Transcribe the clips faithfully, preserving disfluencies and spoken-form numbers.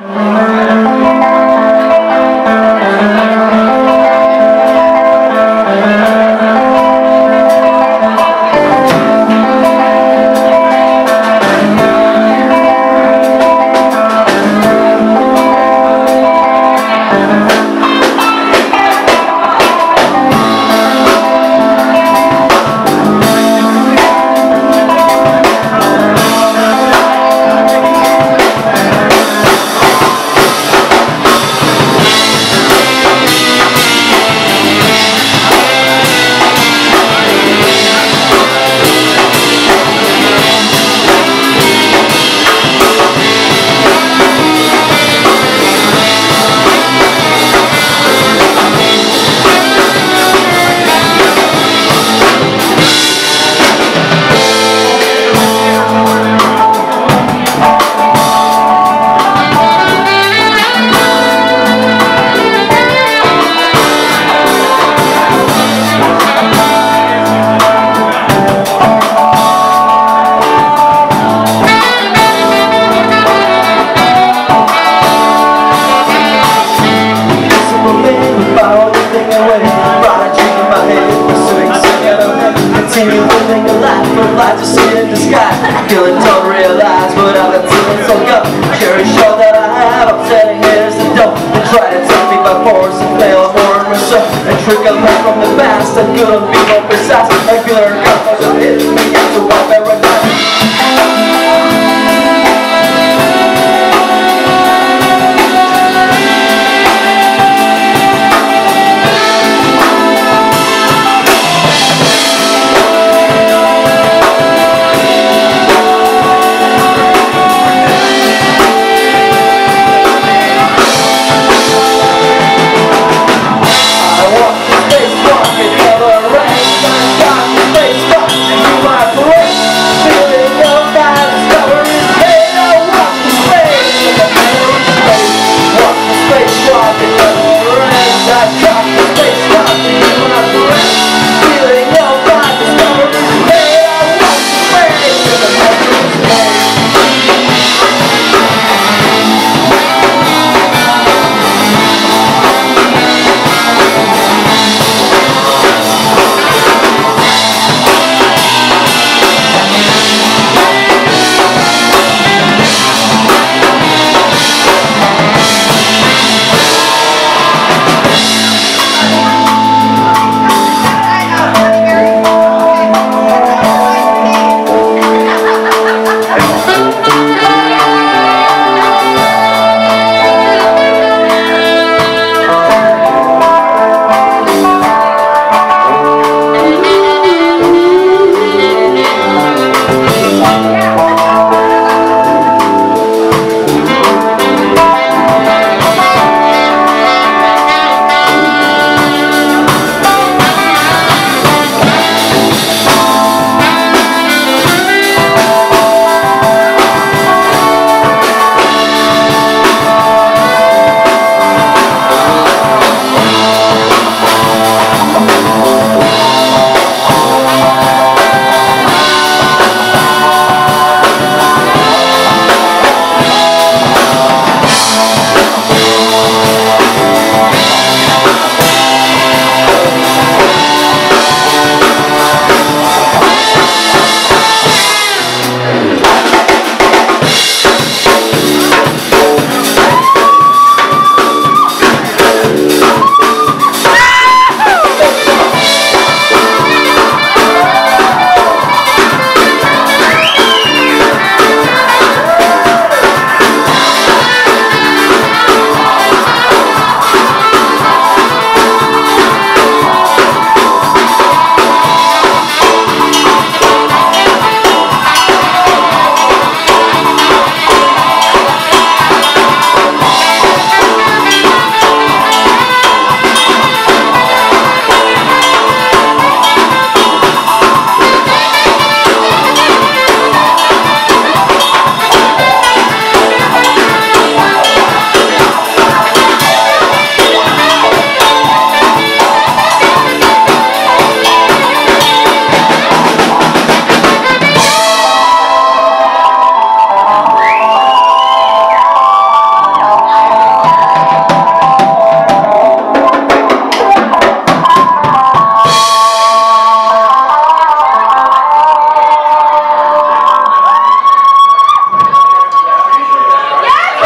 Just sit in the sky, feeling don't realize what I've been feeling so young. Cherish all that I have, I'm setting here's the dope. They try to tell me by force and fail more and so. And trick a lot from the past, I couldn't be more precise. I feel her cup as it hits me into my paradise. Walk the spacewalk and never rain.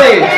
everybody.